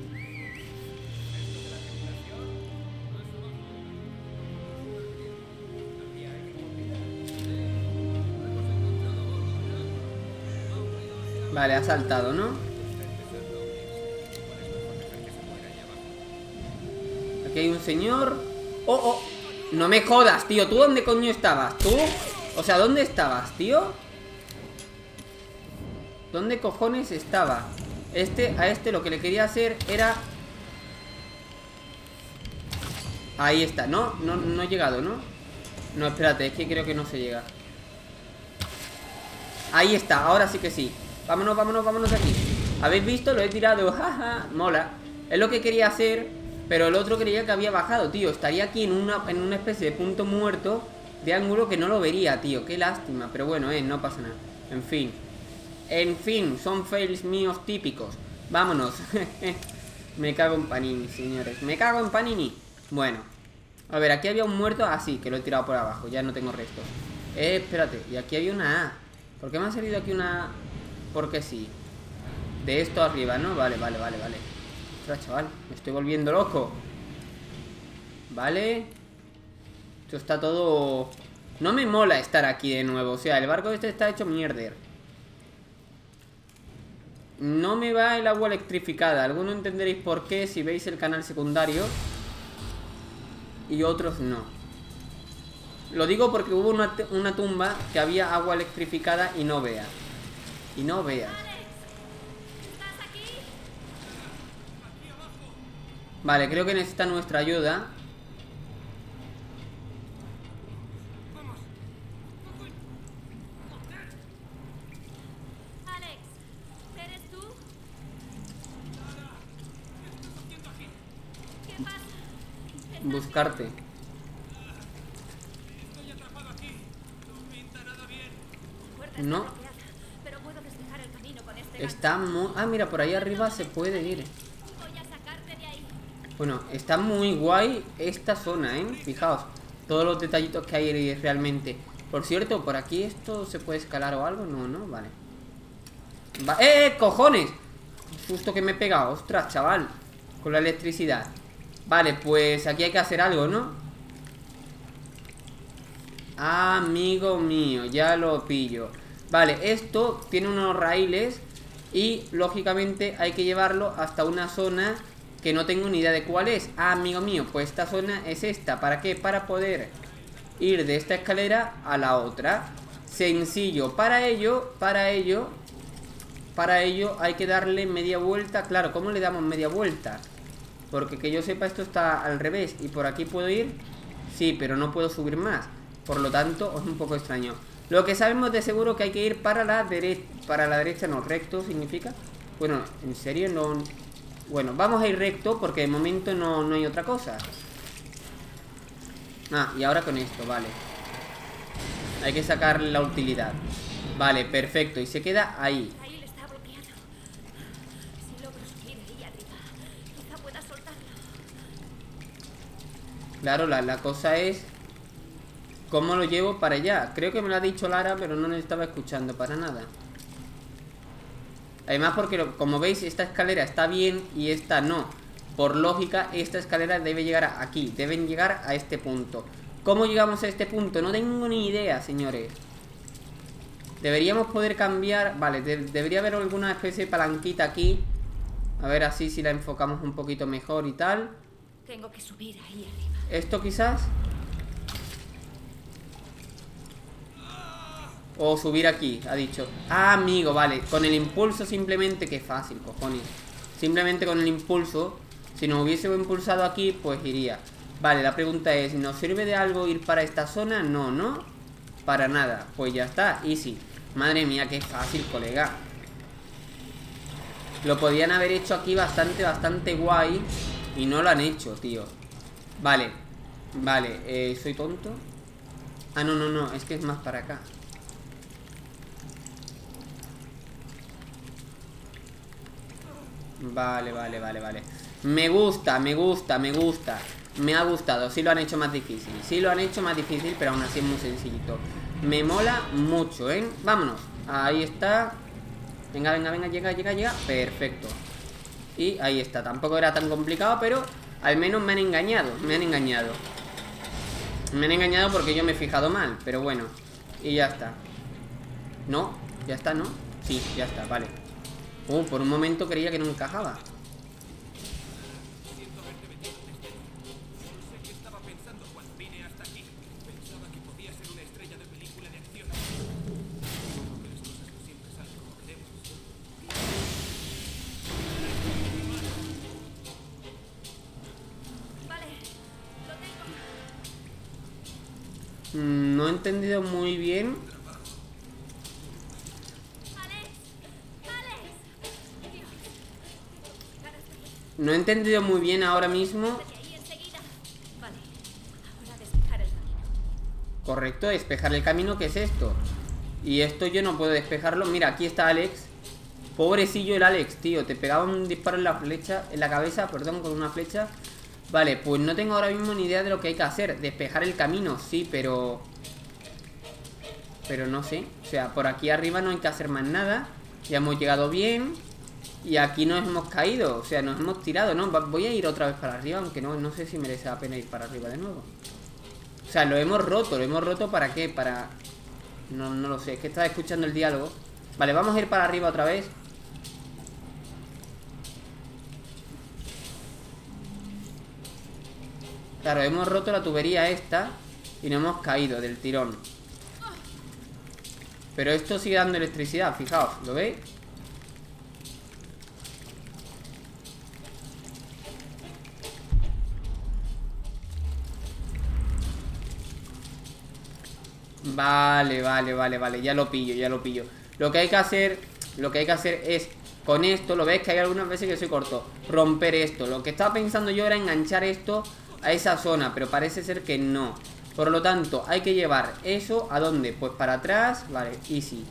Vale, ha saltado, ¿no? Aquí hay un señor. ¡Oh! No me jodas, tío. ¿Tú dónde coño estabas? ¿Tú? O sea, ¿dónde estabas, tío? ¿Dónde cojones estaba? A este lo que le quería hacer era... Ahí está. No he llegado, ¿no? No, espérate, es que creo que no se llega. Ahí está, ahora sí que sí. Vámonos de aquí. ¿Habéis visto? Lo he tirado. Jaja, mola. Es lo que quería hacer, pero el otro creía que había bajado, tío. Estaría aquí en una especie de punto muerto de ángulo que no lo vería, tío. Qué lástima, pero bueno, no pasa nada. En fin, son fails míos típicos. Vámonos. Me cago en Panini, señores. Me cago en Panini. Bueno, a ver, aquí había un muerto. Ah, sí, que lo he tirado por abajo. Ya no tengo restos. Espérate, y aquí había una A. ¿Por qué me ha salido aquí una A? Porque sí. De esto arriba, ¿no? Vale. Ostras, chaval, me estoy volviendo loco. Vale. Esto está todo... No me mola estar aquí de nuevo. O sea, el barco este está hecho mierder. No me va el agua electrificada. Algunos entenderéis por qué si veis el canal secundario. Y otros no. Lo digo porque hubo una tumba que había agua electrificada y no vea. Y no veas. Vale, creo que necesita nuestra ayuda. Alex, ¿eres tú? ¿Qué pasa? Buscarte. Estoy atrapado aquí. No pinta nada bien. La puerta está No. bloqueada, pero puedo despejar el camino con este Está muy... Ah, mira, por ahí arriba se puede ir. Voy a sacarte de ahí. Bueno, está muy guay esta zona, ¿eh? Fijaos, todos los detallitos que hay realmente. Por cierto, por aquí esto se puede escalar o algo. No, vale. ¡Cojones! Justo que me he pegado, ostras, chaval. Con la electricidad. Vale, pues aquí hay que hacer algo, ¿no? Amigo mío, ya lo pillo. Vale, esto tiene unos raíles y lógicamente hay que llevarlo hasta una zona que no tengo ni idea de cuál es. Amigo mío, pues esta zona es esta. ¿Para qué? Para poder ir de esta escalera a la otra. Sencillo. Para ello hay que darle media vuelta. Claro, ¿cómo le damos media vuelta? Porque que yo sepa esto está al revés. ¿Y por aquí puedo ir? Sí, pero no puedo subir más. Por lo tanto, es un poco extraño. Lo que sabemos de seguro que hay que ir para la derecha. Para la derecha no, recto significa. Bueno, en serio no. Bueno, vamos a ir recto porque de momento no hay otra cosa. Ah, y ahora con esto, vale. Hay que sacarle la utilidad. Vale, perfecto, y se queda ahí. Ahí está bloqueado. Si logro subir ahí arriba, quizá pueda soltarlo. Claro, la cosa es ¿cómo lo llevo para allá? Creo que me lo ha dicho Lara, pero no lo estaba escuchando para nada. Además porque, como veis, esta escalera está bien y esta no. Por lógica, esta escalera debe llegar aquí. Deben llegar a este punto. ¿Cómo llegamos a este punto? No tengo ni idea, señores. Deberíamos poder cambiar. Vale, debería haber alguna especie de palanquita aquí. A ver así si la enfocamos un poquito mejor y tal. Tengo que subir ahí arriba. ¿Esto quizás? O subir aquí, ha dicho. Ah, amigo, vale. Con el impulso simplemente, qué fácil, cojones. Simplemente con el impulso. Si nos hubiese impulsado aquí, pues iría. Vale, la pregunta es, ¿nos sirve de algo ir para esta zona? No, ¿no? Para nada. Pues ya está, easy. Madre mía, qué fácil, colega. Lo podían haber hecho aquí bastante guay. Y no lo han hecho, tío. Vale, vale, ¿soy tonto? Ah, no, es que es más para acá. Vale. Me gusta. Me ha gustado. Sí lo han hecho más difícil, pero aún así es muy sencillito. Me mola mucho, ¿eh? Vámonos. Ahí está. Venga, llega. Perfecto. Y ahí está. Tampoco era tan complicado, pero al menos me han engañado. Me han engañado porque yo me he fijado mal. Pero bueno. Y ya está. No, ya está, ¿no? Sí, ya está, vale. Por un momento creía que no encajaba. Vale, lo tengo. No he entendido muy bien. No he entendido muy bien ahora mismo. Correcto, despejar el camino. ¿Qué es esto? Y esto yo no puedo despejarlo. Mira, aquí está Alex. Pobrecillo el Alex, tío. Te pegaba un disparo en la flecha, en la cabeza, perdón, con una flecha. Vale, pues no tengo ahora mismo ni idea de lo que hay que hacer. Despejar el camino, sí, pero no sé. O sea, por aquí arriba no hay que hacer más nada. Ya hemos llegado bien. Y aquí nos hemos caído, o sea, nos hemos tirado, ¿no? Voy a ir otra vez para arriba, aunque no sé si merece la pena ir para arriba de nuevo. O sea, lo hemos roto, ¿para qué? Para... No lo sé, es que estaba escuchando el diálogo. Vale, vamos a ir para arriba otra vez. Claro, hemos roto la tubería esta y nos hemos caído del tirón. Pero esto sigue dando electricidad, fijaos, ¿lo veis? Vale, ya lo pillo. Lo que hay que hacer es, con esto, lo veis que hay algunas veces que soy corto, romper esto. Lo que estaba pensando yo era enganchar esto a esa zona, pero parece ser que no. Por lo tanto, hay que llevar eso, ¿a dónde? Pues para atrás, vale, easy.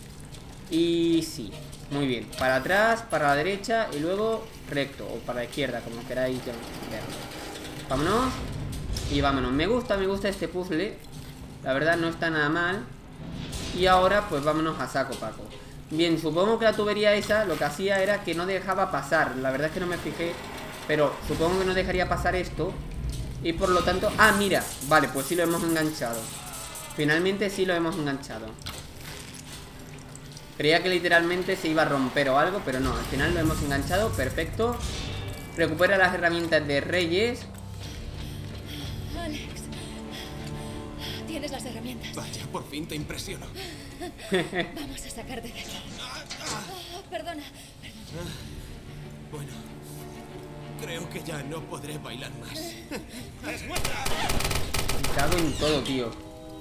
Muy bien, para atrás, para la derecha y luego recto, o para la izquierda, como queráis ver. Vámonos. Y vámonos, me gusta este puzzle. La verdad no está nada mal. Y ahora pues vámonos a saco, Paco. Bien, supongo que la tubería esa lo que hacía era que no dejaba pasar. La verdad es que no me fijé, pero supongo que no dejaría pasar esto. Y por lo tanto... Ah, mira, vale, pues sí lo hemos enganchado. Finalmente sí lo hemos enganchado. Creía que literalmente se iba a romper o algo, pero no, al final lo hemos enganchado, perfecto. Recupera las herramientas de Reyes. Alex, tienes las herramientas. Vaya, por fin te impresiono. Vamos a sacarte de aquí. Perdona. Bueno, creo que ya no podré bailar más. Me cago en todo, tío.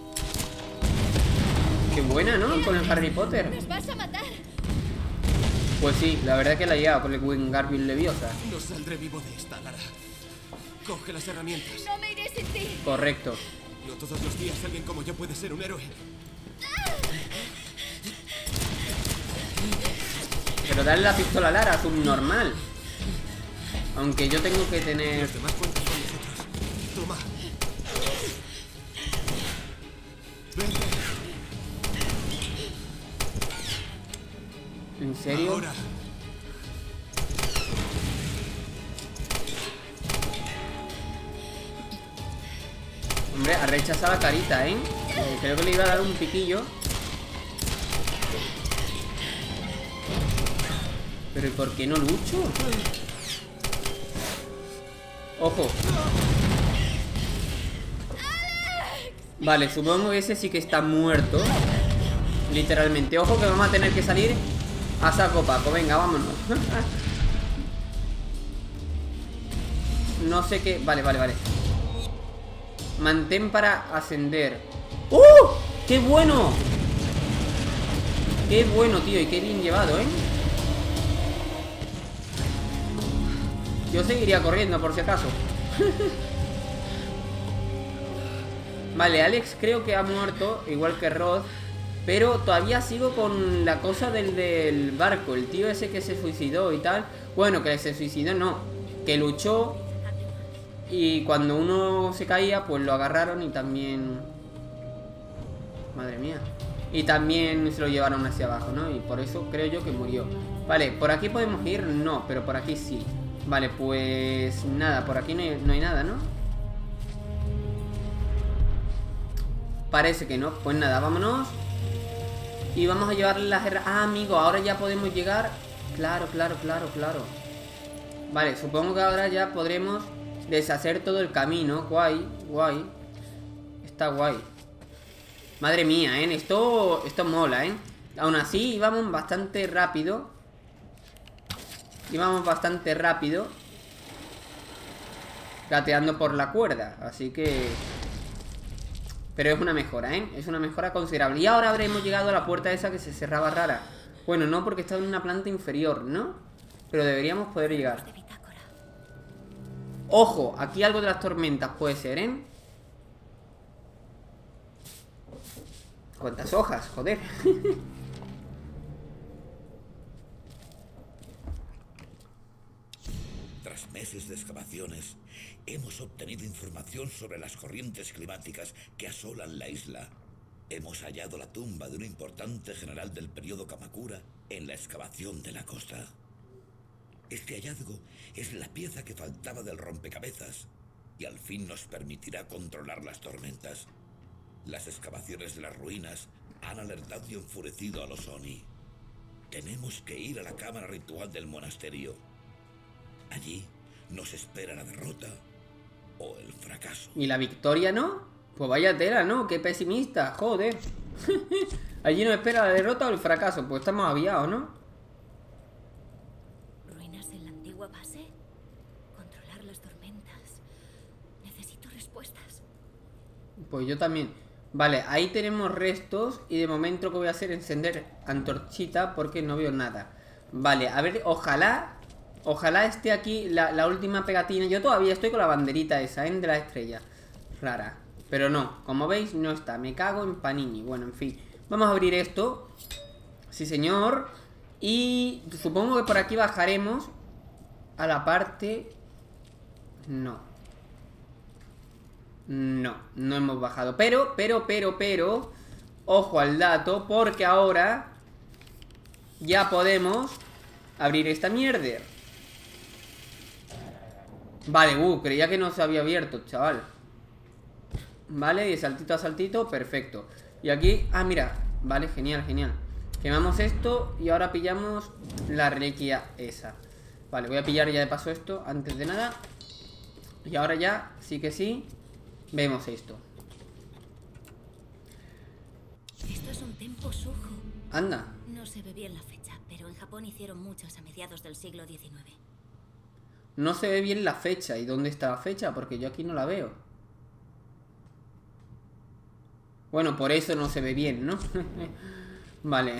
Qué buena, ¿no? Con el Harry Potter. ¡Nos vas a matar! Pues sí, la verdad que la he llevado con el Wingardium Leviosa. No saldré vivo de esta, Lara. Coge las herramientas. ¡No me iré sin ti! Correcto. No todos los días alguien como yo puede ser un héroe. Pero dale la pistola a Lara, subnormal. Aunque yo tengo que tener... Los demás cuentan con nosotros. Toma. Ven. ¿En serio? Ahora. Hombre, ha rechazado la carita, ¿eh? Creo que le iba a dar un piquillo. Pero ¿y por qué no lucho? Ojo. Vale, supongo que ese sí que está muerto. Literalmente. Ojo que vamos a tener que salir a saco paco. Venga, vámonos. No sé qué... Vale. Mantén para ascender. ¡Uh! ¡Qué bueno! Qué bueno, tío. Y qué bien llevado, ¿eh? Yo seguiría corriendo por si acaso. Vale, Alex creo que ha muerto, igual que Rod. Pero todavía sigo con la cosa del barco. El tío ese que se suicidó y tal. Bueno, que se suicidó no, que luchó. Y cuando uno se caía, pues lo agarraron y también... Madre mía. Y también se lo llevaron hacia abajo, ¿no? Y por eso creo yo que murió. Vale, ¿por aquí podemos ir? No, pero por aquí sí. Vale, pues nada, por aquí no hay nada, ¿no? Parece que no. Pues nada, vámonos. Y vamos a llevarle las herramientas. Ah, amigo, ahora ya podemos llegar. Claro. Vale, supongo que ahora ya podremos deshacer todo el camino. Guay. Está guay. Madre mía, ¿eh? Esto mola, ¿eh? Aún así íbamos bastante rápido. Gateando por la cuerda. Así que... Pero es una mejora, ¿eh? Es una mejora considerable. Y ahora habremos llegado a la puerta esa que se cerraba rara. Bueno, no, porque está en una planta inferior, ¿no? Pero deberíamos poder llegar. Ojo, aquí algo de las tormentas puede ser, ¿eh? ¿Cuántas hojas? Joder. Tras meses de excavaciones, hemos obtenido información sobre las corrientes climáticas que asolan la isla. Hemos hallado la tumba de un importante general del periodo Kamakura en la excavación de la costa. Este hallazgo es la pieza que faltaba del rompecabezas y al fin nos permitirá controlar las tormentas. Las excavaciones de las ruinas han alertado y enfurecido a los Oni. Tenemos que ir a la cámara ritual del monasterio. Allí nos espera la derrota o el fracaso. ¿Y la victoria no? Pues vaya tela, ¿no? Qué pesimista, joder. Allí nos espera la derrota o el fracaso. Pues estamos aviados, ¿no? ¿Ruinas en la antigua base? Controlar las tormentas. Necesito respuestas. Pues yo también. Vale, ahí tenemos restos. Y de momento lo que voy a hacer es encender antorchita porque no veo nada. Vale, a ver, ojalá esté aquí la última pegatina. Yo todavía estoy con la banderita esa, ¿eh? De la estrella rara. Pero no, como veis no está. Me cago en Panini. Bueno, en fin. Vamos a abrir esto. Sí, señor. Y supongo que por aquí bajaremos a la parte... No hemos bajado. Pero ojo al dato, porque ahora ya podemos abrir esta mierda. Vale, creía que no se había abierto, chaval. Vale, de saltito a saltito, perfecto. Y aquí, ah, mira, vale, genial, genial. Quemamos esto y ahora pillamos la reliquia esa. Vale, voy a pillar ya de paso esto antes de nada. Y ahora ya, sí que sí, vemos esto. Esto es un Tempo Sujo. Anda. No se ve bien la fecha, pero en Japón hicieron muchas a mediados del siglo XIX. No se ve bien la fecha. ¿Y dónde está la fecha? Porque yo aquí no la veo. Bueno, por eso no se ve bien, ¿no? Vale.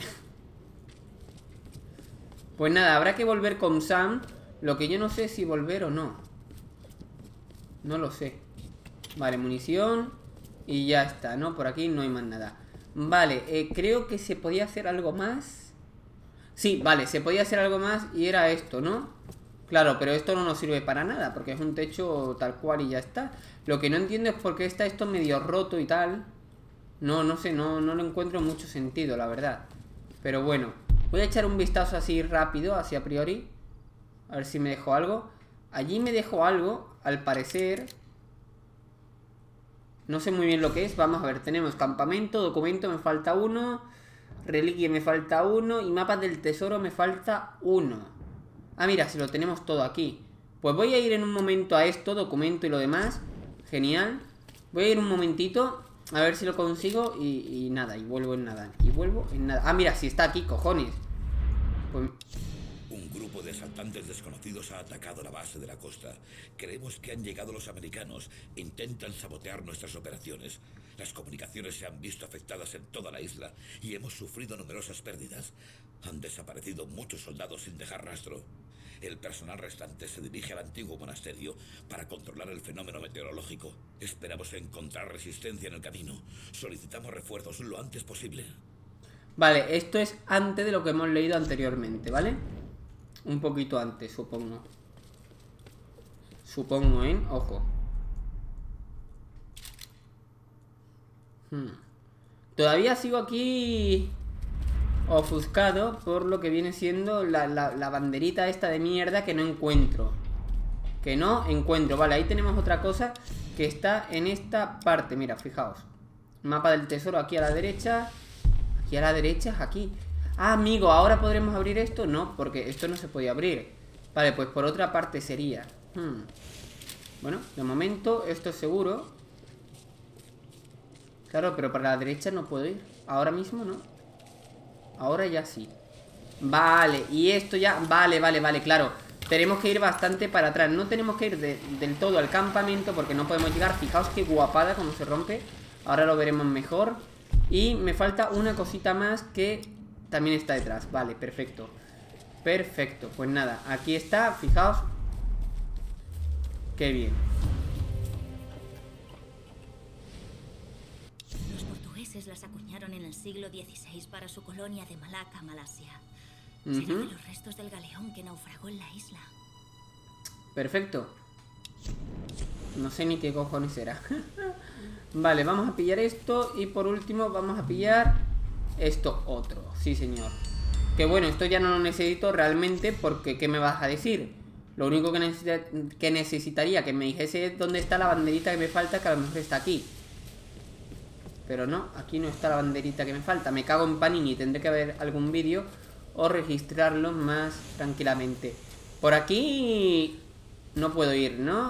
Pues nada, habrá que volver con Sam. Lo que yo no sé es si volver o no. No lo sé. Vale, munición. Y ya está, ¿no? Por aquí no hay más nada. Vale, creo que se podía hacer algo más. Sí, vale, se podía hacer algo más y era esto, ¿no? Claro, pero esto no nos sirve para nada porque es un techo tal cual y ya está. Lo que no entiendo es por qué está esto medio roto y tal. No sé, no lo encuentro mucho sentido, la verdad. Pero bueno, voy a echar un vistazo así rápido, así a priori. A ver si me dejo algo. Allí me dejo algo, al parecer. No sé muy bien lo que es. Vamos a ver, tenemos campamento, documento, me falta uno. Reliquia me falta uno. Y mapas del tesoro me falta uno. Ah, mira, si lo tenemos todo aquí. Pues voy a ir en un momento a esto, documento y lo demás. Genial. Voy a ir un momentito, a ver si lo consigo y nada, y vuelvo en nada. Y vuelvo en nada. Ah, mira, si está aquí, cojones. Pues... Un grupo de asaltantes desconocidos ha atacado la base de la costa. Creemos que han llegado los americanos. Intentan sabotear nuestras operaciones. Las comunicaciones se han visto afectadas en toda la isla y hemos sufrido numerosas pérdidas. Han desaparecido muchos soldados sin dejar rastro. El personal restante se dirige al antiguo monasterio para controlar el fenómeno meteorológico. Esperamos encontrar resistencia en el camino. Solicitamos refuerzos lo antes posible. Vale, esto es antes de lo que hemos leído anteriormente, ¿vale? Un poquito antes, supongo. Supongo, ¿eh? Ojo. Todavía sigo aquí ofuscado por lo que viene siendo la banderita esta de mierda que no encuentro. Que no encuentro. Vale, ahí tenemos otra cosa que está en esta parte. Mira, fijaos. Mapa del tesoro aquí a la derecha. Aquí a la derecha, aquí. Ah, amigo, ¿ahora podremos abrir esto? No, porque esto no se podía abrir. Vale, pues por otra parte sería Bueno, de momento esto es seguro. Claro, pero para la derecha no puedo ir. Ahora mismo no. Ahora ya sí. Vale, y esto ya... Vale, claro. Tenemos que ir bastante para atrás. No tenemos que ir del todo al campamento porque no podemos llegar. Fijaos qué guapada como se rompe. Ahora lo veremos mejor. Y me falta una cosita más que también está detrás. Vale, perfecto. Perfecto, pues nada, aquí está, fijaos. Qué bien. Los portugueses las acuñaron en el siglo XVI para su colonia de Malaca, Malasia. Será de los restos del galeón que naufragó en la isla. Perfecto. No sé ni qué cojones era. Vale, vamos a pillar esto. Y por último vamos a pillar esto otro. Sí, señor. Que bueno, esto ya no lo necesito realmente porque ¿qué me vas a decir? Lo único que necesitaría que me dijese es dónde está la banderita que me falta, que a lo mejor está aquí. Pero no, aquí no está la banderita que me falta. Me cago en Panini, tendré que ver algún vídeo o registrarlo más tranquilamente. Por aquí no puedo ir, ¿no?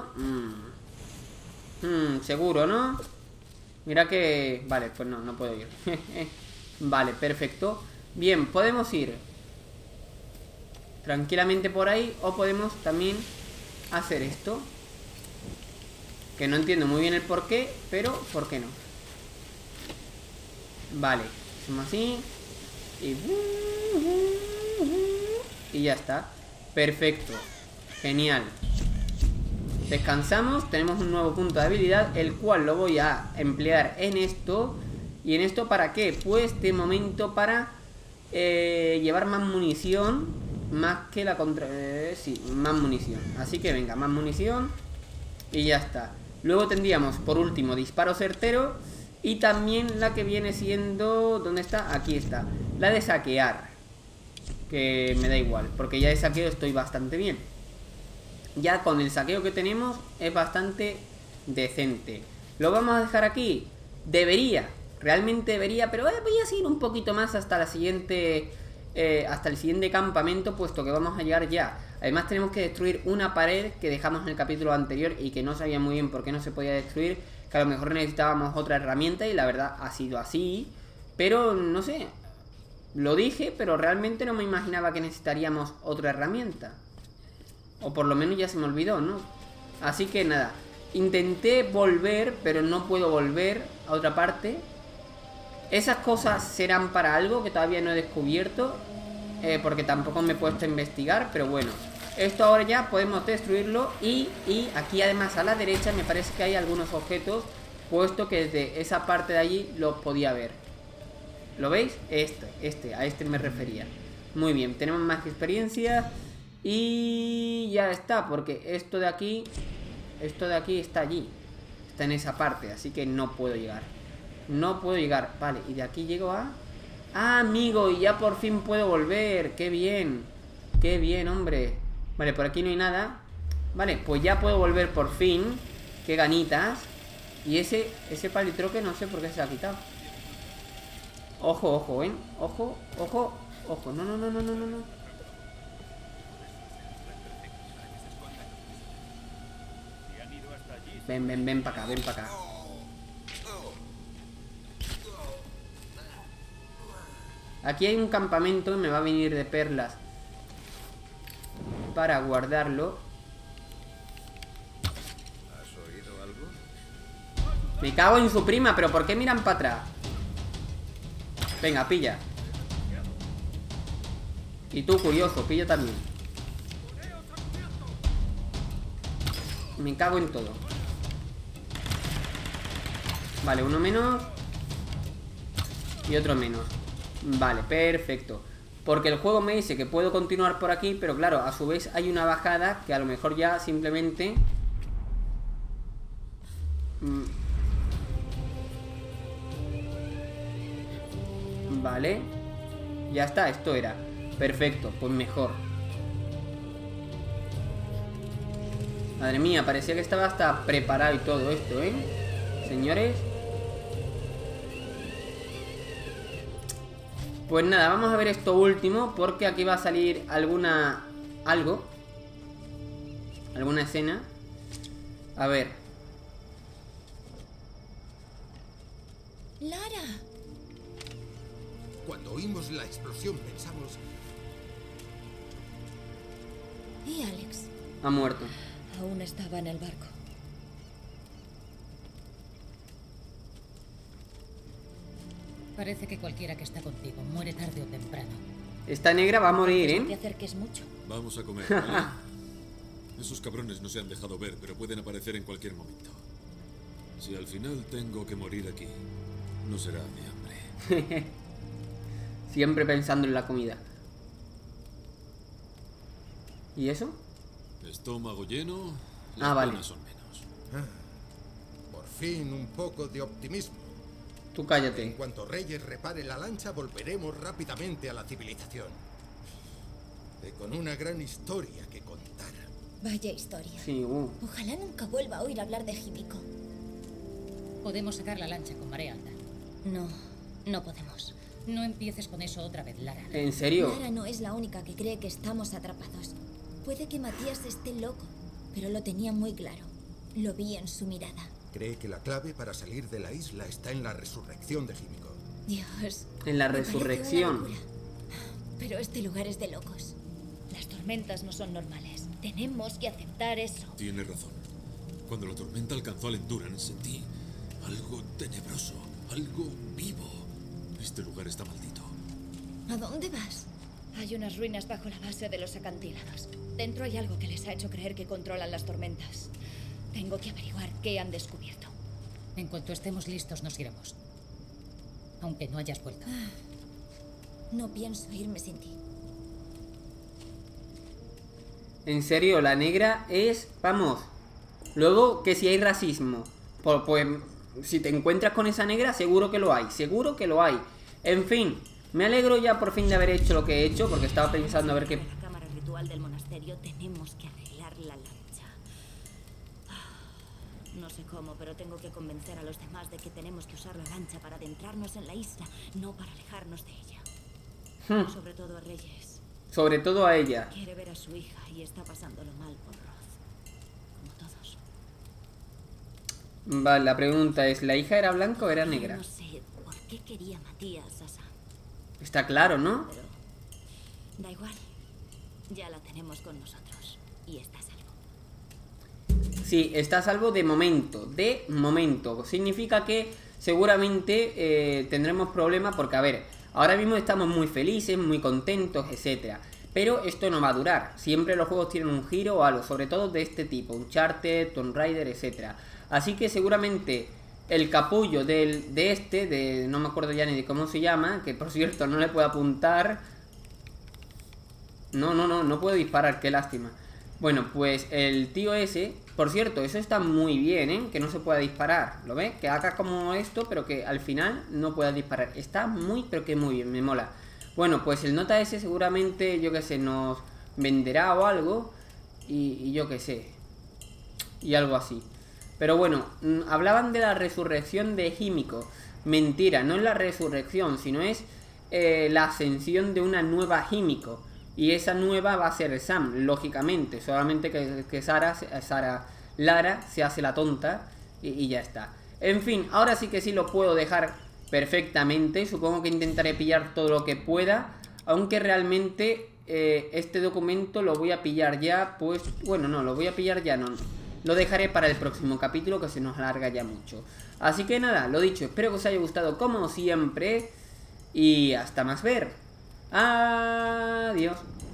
Seguro, ¿no? Mira que... Vale, pues no puedo ir. Vale, perfecto. Bien, podemos ir tranquilamente por ahí o podemos también hacer esto. Que no entiendo muy bien el por qué, pero ¿por qué no? Vale, hacemos así. Y ya está. Perfecto. Genial. Descansamos, tenemos un nuevo punto de habilidad, el cual lo voy a emplear en esto. ¿Y en esto para qué? Pues de momento para llevar más munición. Más que la contra... sí, más munición. Así que venga, más munición. Y ya está. Luego tendríamos, por último, disparo certero. Y también la que viene siendo... ¿Dónde está? Aquí está. La de saquear. Que me da igual, porque ya de saqueo estoy bastante bien. Ya con el saqueo que tenemos es bastante decente. Lo vamos a dejar aquí. Debería, realmente debería, pero voy a seguir un poquito más hasta la siguiente, hasta el siguiente campamento, puesto que vamos a llegar ya. Además tenemos que destruir una pared que dejamos en el capítulo anterior y que no sabía muy bien por qué no se podía destruir, que a lo mejor necesitábamos otra herramienta y la verdad ha sido así. Pero no sé, lo dije, pero realmente no me imaginaba que necesitaríamos otra herramienta. O por lo menos ya se me olvidó, ¿no? Así que nada, intenté volver, pero no puedo volver a otra parte. Esas cosas serán para algo que todavía no he descubierto, porque tampoco me he puesto a investigar, pero bueno. Esto ahora ya podemos destruirlo y aquí además a la derecha me parece que hay algunos objetos, puesto que desde esa parte de allí los podía ver. ¿Lo veis? A este me refería. Muy bien, tenemos más experiencia y ya está, porque esto de aquí está allí. Está en esa parte, así que no puedo llegar. No puedo llegar, vale, y de aquí llego a... ¡Ah, amigo! Y ya por fin puedo volver. ¡Qué bien! ¡Qué bien, hombre! Vale, por aquí no hay nada. Vale, pues ya puedo volver por fin. ¡Qué ganitas! Y ese palitroque no sé por qué se ha quitado. Ojo, ojo, ¿eh? Ojo, ojo, ojo. No, no, no, no, no, no. Ven para acá, ven para acá. Aquí hay un campamento que me va a venir de perlas para guardarlo. ¿Has oído algo? Me cago en su prima, pero ¿por qué miran para atrás? Venga, pilla. Y tú, curioso, pilla también. Me cago en todo. Vale, uno menos. Y otro menos. Vale, perfecto. Porque el juego me dice que puedo continuar por aquí, pero claro, a su vez hay una bajada que a lo mejor ya simplemente... Vale. Ya está, esto era. Perfecto, pues mejor. Madre mía, parecía que estaba hasta preparado y todo esto, ¿eh? Señores. Pues nada, vamos a ver esto último, porque aquí va a salir alguna escena. A ver. Lara. Cuando oímos la explosión pensamos... ¿Y Alex? Ha muerto. Aún estaba en el barco. Parece que cualquiera que está contigo muere tarde o temprano. Esta negra va a morir, No te ¿eh? acerques mucho. Vamos a comer, ¿vale? Esos cabrones no se han dejado ver, pero pueden aparecer en cualquier momento. Si al final tengo que morir aquí, no será de hambre. Siempre pensando en la comida. ¿Y eso? Estómago lleno, las vale. penas son menos. Por fin un poco de optimismo. Tú En cállate. cuanto Reyes repare la lancha, volveremos rápidamente a la civilización. Y con una gran historia que contar. Vaya historia. Sí, Ojalá nunca vuelva a oír hablar de Himiko. Podemos sacar la lancha con marea alta. No, no podemos. No empieces con eso otra vez, Lara. ¿En serio? Lara no es la única que cree que estamos atrapados. Puede que Matías esté loco, pero lo tenía muy claro. Lo vi en su mirada. Cree que la clave para salir de la isla está en la resurrección de Himiko. Dios. En la me parece una resurrección. locura. Pero este lugar es de locos. Las tormentas no son normales. Tenemos que aceptar eso. Tiene razón. Cuando la tormenta alcanzó al Endurance, sentí algo tenebroso, algo vivo. Este lugar está maldito. ¿A dónde vas? Hay unas ruinas bajo la base de los acantilados. Dentro hay algo que les ha hecho creer que controlan las tormentas. Tengo que averiguar qué han descubierto. En cuanto estemos listos, nos iremos. Aunque no hayas vuelto. No pienso irme sin ti. En serio, la negra es... Vamos. Luego, que si hay racismo. Pues, si te encuentras con esa negra, seguro que lo hay. Seguro que lo hay. En fin, me alegro ya por fin de haber hecho lo que he hecho, porque estaba pensando a ver qué... En la cámara ritual del monasterio tenemos que arreglar la lancha. No sé cómo, pero tengo que convencer a los demás de que tenemos que usar la lancha para adentrarnos en la isla, no para alejarnos de ella. Sobre todo a Reyes. Sobre todo a ella. Quiere ver a su hija y está pasándolo mal por Roth. Como todos. Vale, la pregunta es, ¿la hija era blanca o era negra? No sé por qué quería Matías a Sam. Está claro, ¿no? Pero da igual. Ya la tenemos con nosotros. Y está a salvo. Sí, está a salvo de momento. De momento. Significa que seguramente tendremos problemas porque, a ver, ahora mismo estamos muy felices, muy contentos, etcétera. Pero esto no va a durar. Siempre los juegos tienen un giro o algo, sobre todo de este tipo. Uncharted, Tomb Raider, etcétera. Así que seguramente el capullo de no me acuerdo ya ni de cómo se llama, que por cierto no le puedo apuntar. No puedo disparar, qué lástima. Bueno, pues el tío ese, por cierto, eso está muy bien, ¿eh? Que no se pueda disparar, ¿lo ves? Que haga como esto, pero que al final no pueda disparar. Está muy, pero que muy bien, me mola. Bueno, pues el nota ese seguramente, yo que sé, nos venderá o algo. Y yo que sé. Y algo así. Pero bueno, hablaban de la resurrección de Himiko. Mentira, no es la resurrección, sino es la ascensión de una nueva Himiko. Y esa nueva va a ser Sam, lógicamente. Solamente que Lara se hace la tonta y ya está. En fin, ahora sí que sí lo puedo dejar perfectamente. Supongo que intentaré pillar todo lo que pueda. Aunque realmente este documento lo voy a pillar ya. Pues, bueno, no, lo voy a pillar ya, no. Lo dejaré para el próximo capítulo, que se nos alarga ya mucho. Así que nada, lo dicho, espero que os haya gustado como siempre. Y hasta más ver. Adiós.